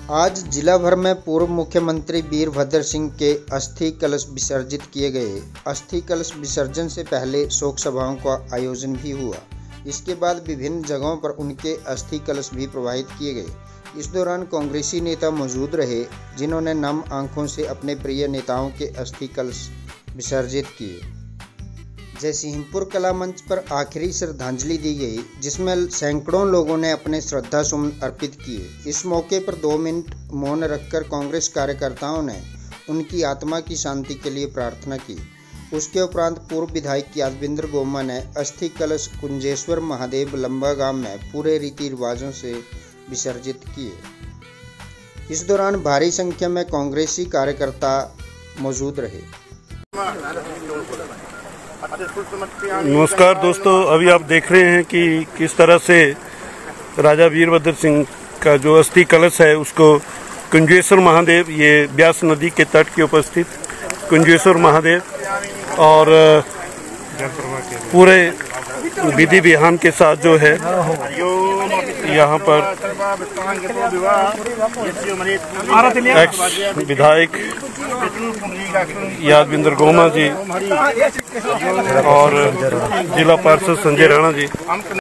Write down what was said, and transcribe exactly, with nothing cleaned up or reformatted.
आज जिला भर में पूर्व मुख्यमंत्री वीरभद्र सिंह के अस्थि कलश विसर्जित किए गए। अस्थि कलश विसर्जन से पहले शोक सभाओं का आयोजन भी हुआ। इसके बाद विभिन्न जगहों पर उनके अस्थि कलश भी प्रवाहित किए गए। इस दौरान कांग्रेसी नेता मौजूद रहे, जिन्होंने नम आंखों से अपने प्रिय नेताओं के अस्थि कलश विसर्जित किए। जयसिंहपुर कला मंच पर आखिरी श्रद्धांजलि दी गई, जिसमें सैकड़ों लोगों ने अपने श्रद्धा सुमन अर्पित किए। इस मौके पर दो मिनट मौन रखकर कांग्रेस कार्यकर्ताओं ने उनकी आत्मा की शांति के लिए प्रार्थना की। उसके उपरांत पूर्व विधायक यादविंद्र गोमा ने अस्थि कलश कुंजेश्वर महादेव लंबा गांव में पूरे रीति रिवाजों से विसर्जित किए। इस दौरान भारी संख्या में कांग्रेसी कार्यकर्ता मौजूद रहे। नमस्कार दोस्तों, अभी आप देख रहे हैं कि किस तरह से राजा वीरभद्र सिंह का जो अस्थि कलश है उसको कुंजेश्वर महादेव, ये ब्यास नदी के तट के उपस्थित कुंजेश्वर महादेव और पूरे विधि विधान के साथ जो है यहाँ पर एक्स विधायक यादविंद्र गोमा जी और जिला पार्षद संजय राणा जी